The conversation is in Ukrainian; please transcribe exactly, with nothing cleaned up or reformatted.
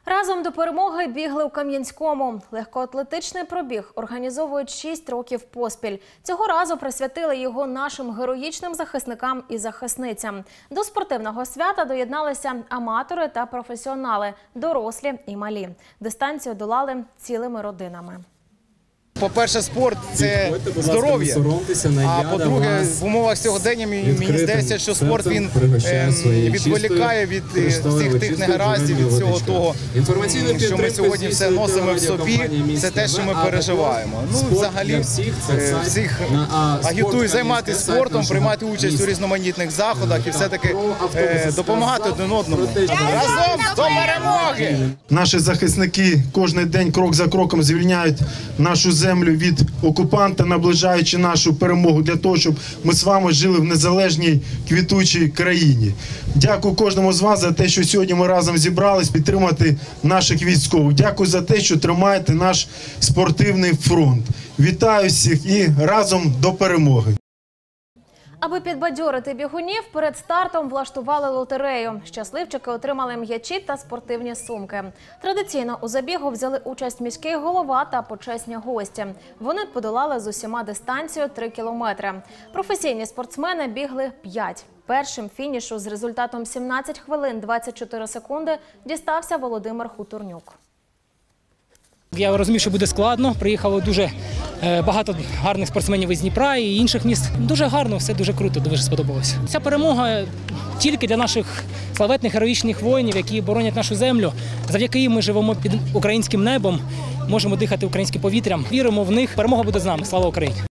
Разом до перемоги бігли у Кам'янському. Легкоатлетичний пробіг організовують шість років поспіль. Цього разу присвятили його нашим героїчним захисникам і захисницям. До спортивного свята доєдналися аматори та професіонали, дорослі і малі. Дистанцію долали цілими родинами. По-перше, спорт – це здоров'я, а по-друге, в умовах сьогодення мені здається, що спорт він відволікає від всіх тих негараздів, від всього того, що ми сьогодні все носимо в собі, це те, що ми переживаємо. Ну, взагалі, всіх агітую займатися спортом, приймати участь у різноманітних заходах і все-таки допомагати один одному. Разом до перемоги! Наші захисники кожен день крок за кроком звільняють нашу землю від окупанта, наближаючи нашу перемогу для того, щоб ми з вами жили в незалежній квітучій країні. Дякую кожному з вас за те, що сьогодні ми разом зібрались підтримати наших військових. Дякую за те, що тримаєте наш спортивний фронт. Вітаю всіх і разом до перемоги! Аби підбадьорити бігунів, перед стартом влаштували лотерею. Щасливчики отримали м'ячі та спортивні сумки. Традиційно у забігу взяли участь міський голова та почесні гості. Вони подолали з усіма дистанцію три кілометри. Професійні спортсмени бігли п'ять. Першим фінішу з результатом сімнадцять хвилин двадцять чотири секунди дістався Володимир Хуторнюк. Я розумів, що буде складно. Приїхало дуже багато гарних спортсменів із Дніпра і інших міст. Дуже гарно, все дуже круто, дуже сподобалося. Ця перемога тільки для наших славетних героїчних воїнів, які боронять нашу землю. Завдяки їм ми живемо під українським небом, можемо дихати українським повітрям. Віримо в них. Перемога буде з нами. Слава Україні!